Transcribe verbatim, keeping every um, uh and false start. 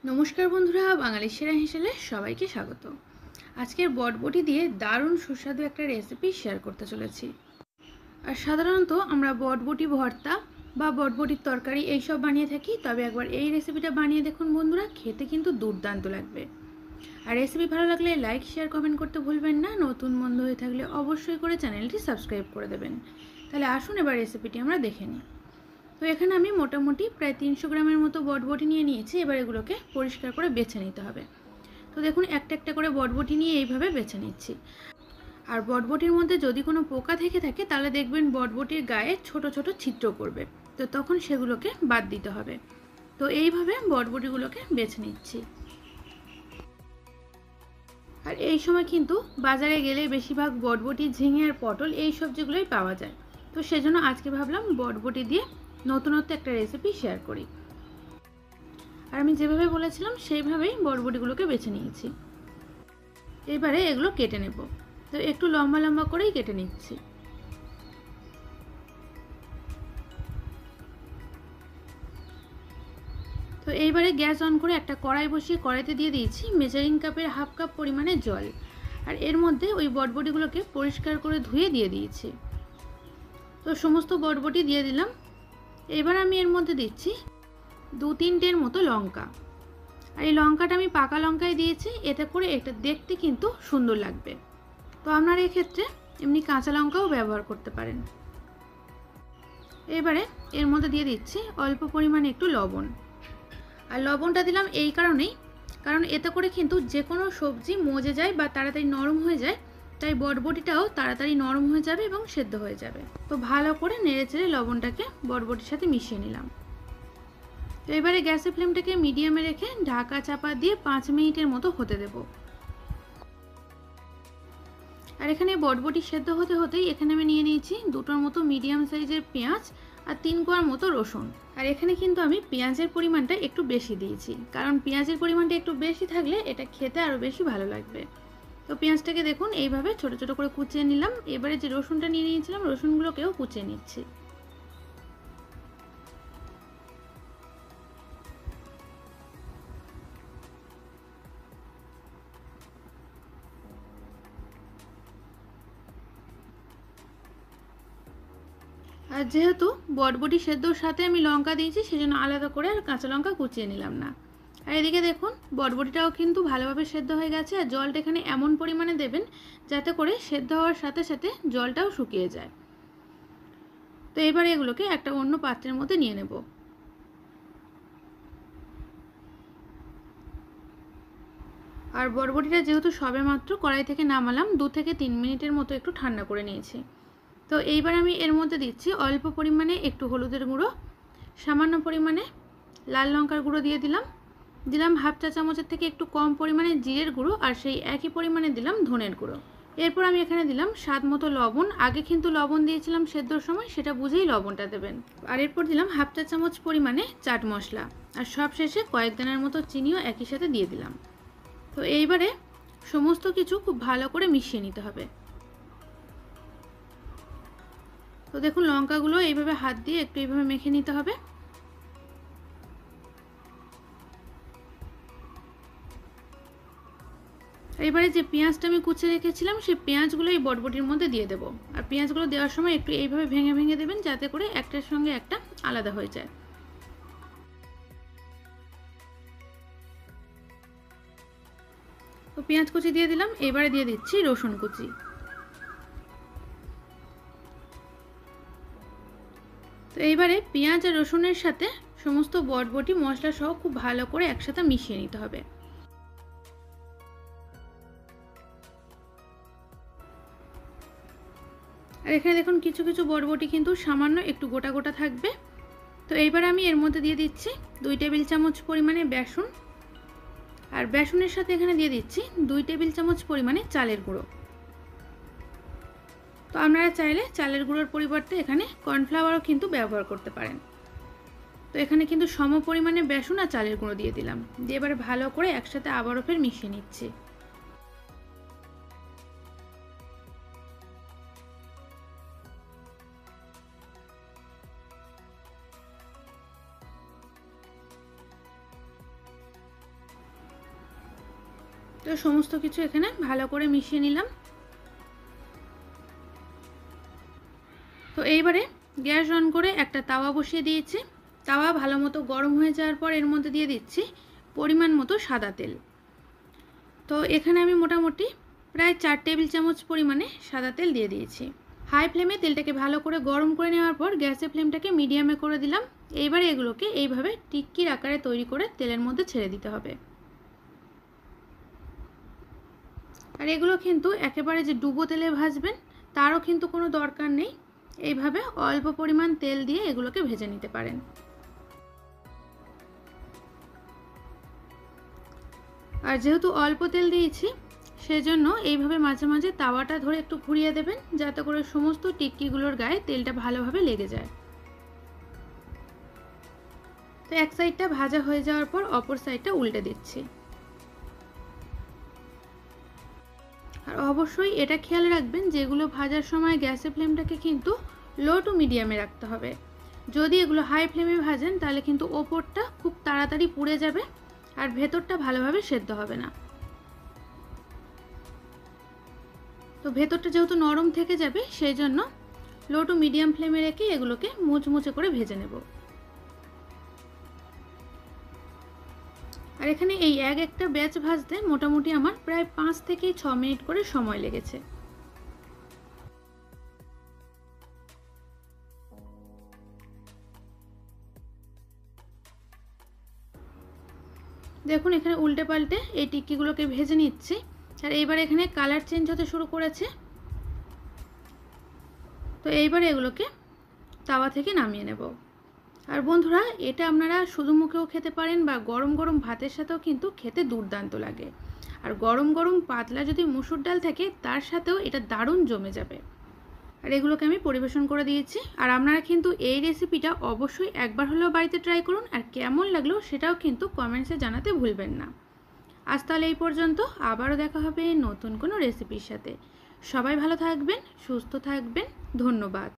নমস্কার বন্ধুরা, বাঙালির সেরা হেসেলে সবাইকে স্বাগত। আজকের বটবটি দিয়ে দারুণ সুস্বাদু একটা রেসিপি শেয়ার করতে চলেছি। আর সাধারণত আমরা বটবটি ভর্তা বা বটবটির তরকারি এইসব বানিয়ে থাকি, তবে একবার এই রেসিপিটা বানিয়ে দেখুন বন্ধুরা, খেতে কিন্তু দুর্দান্ত লাগবে। আর রেসিপি ভালো লাগলে লাইক শেয়ার কমেন্ট করতে ভুলবেন না। নতুন বন্ধু হয়ে থাকলে অবশ্যই করে চ্যানেলটি সাবস্ক্রাইব করে দেবেন। তাহলে আসুন এবার রেসিপিটি আমরা দেখে নিই। তো এখানে আমি মোটামুটি প্রায় তিনশো গ্রামের মতো বটবটি নিয়ে নিয়েছি। এবার এগুলোকে পরিষ্কার করে বেছে নিতে হবে। তো দেখুন একটা একটা করে বটবটি নিয়ে এইভাবে বেছে নিচ্ছি। আর বটবটির মধ্যে যদি কোনো পোকা থেকে থাকে তাহলে দেখবেন বটবটির গায়ে ছোট ছোট ছিদ্র করবে, তো তখন সেগুলোকে বাদ দিতে হবে। তো এইভাবে বটবটিগুলোকে বেছে নিচ্ছি। আর এই সময় কিন্তু বাজারে গেলে বেশিরভাগ বটবটি, ঝিঙে আর পটল এই সবজিগুলোই পাওয়া যায়। তো সেজন্য আজকে ভাবলাম বটবটি দিয়ে নতুনত্ব একটা রেসিপি শেয়ার করি। আর আমি যেভাবে বলেছিলাম সেইভাবেই বটবটিগুলোকে বেছে নিয়েছি। এবারে এগুলো কেটে নেব। তো একটু লম্বা লম্বা করেই কেটে নিচ্ছি। তো এইবারে গ্যাস অন করে একটা কড়াই বসিয়ে কড়াইতে দিয়ে দিয়েছি মেজারিং কাপের হাফ কাপ পরিমাণে জল। আর এর মধ্যে ওই বটবটিগুলোকে পরিষ্কার করে ধুয়ে দিয়ে দিয়েছি। তো সমস্ত বটবটি দিয়ে দিলাম। এবার আমি এর মধ্যে দিচ্ছি দু তিনটের মতো লঙ্কা। আর এই লঙ্কাটা আমি পাকা লঙ্কায় দিয়েছি, এতে করে এটা দেখতে কিন্তু সুন্দর লাগবে। তো আপনারা এক্ষেত্রে এমনি কাঁচা লঙ্কাও ব্যবহার করতে পারেন। এবারে এর মধ্যে দিয়ে দিচ্ছি অল্প পরিমাণে একটু লবণ। আর লবণটা দিলাম এই কারণেই, কারণ এতে করে কিন্তু যে কোনো সবজি মজে যায় বা তাড়াতাড়ি নরম হয়ে যায়, তাই বটবটিটাও তাড়াতাড়ি নরম হয়ে যাবে এবং সেদ্ধ হয়ে যাবে। তো ভালো করে নেড়েচেড়ে লবণটাকে বটবটির সাথে মিশিয়ে নিলাম। তো এবারে গ্যাসের ফ্লেমটাকে মিডিয়ামে রেখে ঢাকা চাপা দিয়ে পাঁচ মিনিটের মতো হতে দেব। আর এখানে বটবটি সেদ্ধ হতে হতেই এখানে আমি নিয়ে নিয়েছি দুটোর মতো মিডিয়াম সাইজের পেঁয়াজ আর তিন কোয়ার মতো রসুন। আর এখানে কিন্তু আমি পেঁয়াজের পরিমাণটা একটু বেশি দিয়েছি, কারণ পেঁয়াজের পরিমাণটা একটু বেশি থাকলে এটা খেতে আরও বেশি ভালো লাগবে। তো পেঁয়াজটাকে দেখুন এইভাবে ছোট ছোট করে কুচিয়ে নিলাম। এবারে যে রসুনটা নিয়ে নিয়েছিলাম রসুনগুলোকেও কুচিয়ে নিচ্ছি। আর যেহেতু বটবটি সেদ্ধর সাথে আমি লঙ্কা দিয়েছি, সেজন্য আলাদা করে আর কাঁচা লঙ্কা কুচিয়ে নিলাম না। আর এদিকে দেখুন বটবটিটাও কিন্তু ভালোভাবে সেদ্ধ হয়ে গেছে। আর জলটা এখানে এমন পরিমাণে দেবেন যাতে করে সেদ্ধ হওয়ার সাথে সাথে জলটাও শুকিয়ে যায়। তো এবারে এগুলোকে একটা অন্য পাত্রের মধ্যে নিয়ে নেব। আর বটবটিটা যেহেতু সবেমাত্র কড়াই থেকে নামালাম, দু থেকে তিন মিনিটের মতো একটু ঠান্ডা করে নিয়েছি। তো এইবার আমি এর মধ্যে দিচ্ছি অল্প পরিমাণে একটু হলুদের গুঁড়ো, সামান্য পরিমাণে লাল লঙ্কার গুঁড়ো দিয়ে দিলাম, দিলাম হাফ চা চামচের থেকে একটু কম পরিমাণে জিরের গুঁড়ো, আর সেই একই পরিমাণে দিলাম ধনের গুঁড়ো। এরপর আমি এখানে দিলাম স্বাদ মতো লবণ। আগে কিন্তু লবণ দিয়েছিলাম সেদ্ধর সময়, সেটা বুঝেই লবণটা দেবেন। আর এরপর দিলাম হাফ চা চামচ পরিমাণে চাট মশলা, আর সব শেষে কয়েক দানার মতো চিনিও একই সাথে দিয়ে দিলাম। তো এইবারে সমস্ত কিছু খুব ভালো করে মিশিয়ে নিতে হবে। তো দেখুন লঙ্কাগুলো এইভাবে হাত দিয়ে একটু এইভাবে মেখে নিতে হবে। এবারে যে পেঁয়াজটা আমি কুচে রেখেছিলাম সেই পেঁয়াজগুলো এই বটবটির মধ্যে দিয়ে দেবো। আর পেঁয়াজগুলো দেওয়ার সময় একটু এইভাবে ভেঙে ভেঙে দেবেন যাতে করে একটার সঙ্গে একটা আলাদা হয়ে যায়। তো পেঁয়াজ কুচি দিয়ে দিলাম। এবারে দিয়ে দিচ্ছি রসুন কুচি। তো এইবারে পেঁয়াজ আর রসুনের সাথে সমস্ত বটবটি মশলা সহ খুব ভালো করে একসাথে মিশিয়ে নিতে হবে। আর এখানে দেখুন কিছু কিছু বটবটি কিন্তু সামান্য একটু গোটা গোটা থাকবে। তো এইবার আমি এর মধ্যে দিয়ে দিচ্ছি দুই টেবিল চামচ পরিমাণে বেসন। আর বেসনের সাথে এখানে দিয়ে দিচ্ছি দুই টেবিল চামচ পরিমাণে চালের গুঁড়ো। তো আপনারা চাইলে চালের গুঁড়োর পরিবর্তে এখানে কর্নফ্লাওয়ারও কিন্তু ব্যবহার করতে পারেন। তো এখানে কিন্তু সম পরিমাণে বেসন আর চালের গুঁড়ো দিয়ে দিলাম, দিয়ে এবারে ভালো করে একসাথে আবারও ফের মিশিয়ে নিচ্ছি। তো সমস্ত কিছু এখানে ভালো করে মিশিয়ে নিলাম। তো এইবারে গ্যাস অন করে একটা তাওয়া বসিয়ে দিয়েছি। তাওয়া ভালো মতো গরম হয়ে যাওয়ার পর এর মধ্যে দিয়ে দিচ্ছি পরিমাণ মতো সাদা তেল। তো এখানে আমি মোটামুটি প্রায় চার টেবিল চামচ পরিমাণে সাদা তেল দিয়ে দিয়েছি। হাই ফ্লেমে তেলটাকে ভালো করে গরম করে নেওয়ার পর গ্যাসের ফ্লেমটাকে মিডিয়ামে করে দিলাম। এইবারে এগুলোকে এইভাবে টিক্কির আকারে তৈরি করে তেলের মধ্যে ছেড়ে দিতে হবে। আর এগুলো কিন্তু একেবারে যে ডুবো তেলে ভাজবেন তারও কিন্তু কোনো দরকার নেই। এইভাবে অল্প পরিমাণ তেল দিয়ে এগুলোকে ভেজে নিতে পারেন। আর যেহেতু অল্প তেল দিয়েছি সেজন্য এইভাবে মাঝে মাঝে তাওয়াটা ধরে একটু ঘুরিয়ে দেবেন, যাতে করে সমস্ত টিক্কিগুলোর গায়ে তেলটা ভালোভাবে লেগে যায়। তো এক সাইডটা ভাজা হয়ে যাওয়ার পর অপর সাইডটা উল্টে দিচ্ছি। আর অবশ্যই এটা খেয়াল রাখবেন যেগুলো ভাজার সময় গ্যাসের ফ্লেমটাকে কিন্তু লো টু মিডিয়ামে রাখতে হবে। যদি এগুলো হাই ফ্লেমে ভাজেন তাহলে কিন্তু ওপরটা খুব তাড়াতাড়ি পুড়ে যাবে আর ভেতরটা ভালোভাবে সেদ্ধ হবে না। তো ভেতরটা যেহেতু নরম থেকে যাবে সেই জন্য লো টু মিডিয়াম ফ্লেমে রেখে এগুলোকে মুচমুচে করে ভেজে নেব। আর এখানে এই এক একটা ব্যাচ ভাজতে মোটামুটি আমার প্রায় পাঁচ থেকে ছ মিনিট করে সময় লেগেছে। দেখুন এখানে উল্টে পাল্টে এই টিক্কিগুলোকে ভেজে নিচ্ছি। আর এইবার এখানে কালার চেঞ্জ হতে শুরু করেছে। তো এইবার এগুলোকে তাওয়া থেকে নামিয়ে নেব। আর বন্ধুরা, এটা আপনারা শুধু মুখেও খেতে পারেন বা গরম গরম ভাতের সাথেও কিন্তু খেতে দুর্দান্ত লাগে। আর গরম গরম পাতলা যদি মসুর ডাল থাকে তার সাথেও এটা দারুণ জমে যাবে। আর এগুলোকে আমি পরিবেশন করে দিয়েছি। আর আপনারা কিন্তু এই রেসিপিটা অবশ্যই একবার হলেও বাড়িতে ট্রাই করুন, আর কেমন লাগলো সেটাও কিন্তু কমেন্টসে জানাতে ভুলবেন না। আজ তাহলে এই পর্যন্ত, আবারও দেখা হবে নতুন কোনো রেসিপির সাথে। সবাই ভালো থাকবেন, সুস্থ থাকবেন, ধন্যবাদ।